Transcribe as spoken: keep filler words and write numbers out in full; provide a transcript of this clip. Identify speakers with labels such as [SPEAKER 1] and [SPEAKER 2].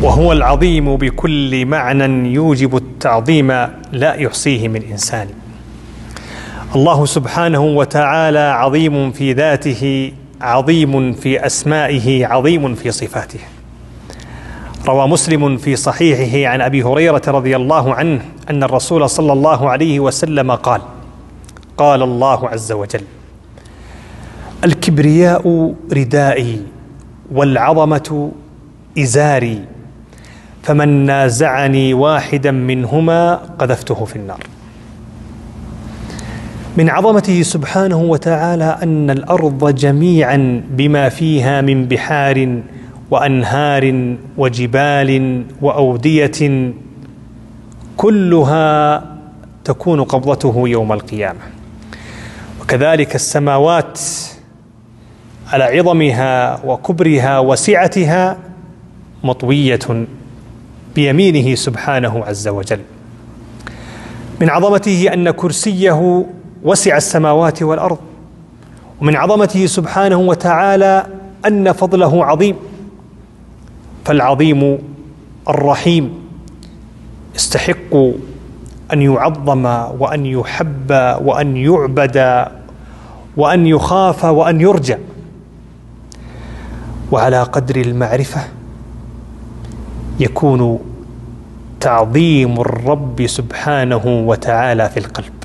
[SPEAKER 1] وهو العظيم بكل معنى يوجب التعظيم لا يحصيه من إنسان. الله سبحانه وتعالى عظيم في ذاته، عظيم في أسمائه، عظيم في صفاته. روى مسلم في صحيحه عن أبي هريرة رضي الله عنه أن الرسول صلى الله عليه وسلم قال: قال الله عز وجل: الكبرياء ردائي والعظمة إزاري، فمن نازعني واحدا منهما قذفته في النار. من عظمته سبحانه وتعالى أن الأرض جميعا بما فيها من بحار وأنهار وجبال وأودية كلها تكون قبضته يوم القيامة، وكذلك السماوات على عظمها وكبرها وسعتها مطوية بيمينه سبحانه عز وجل. من عظمته أن كرسيه وسع السماوات والأرض، ومن عظمته سبحانه وتعالى أن فضله عظيم، فالعظيم الرحيم يستحق أن يعظم وأن يحب وأن يعبد وأن يخاف وأن يرجى. وعلى قدر المعرفة يكون تعظيم الرب سبحانه وتعالى في القلب.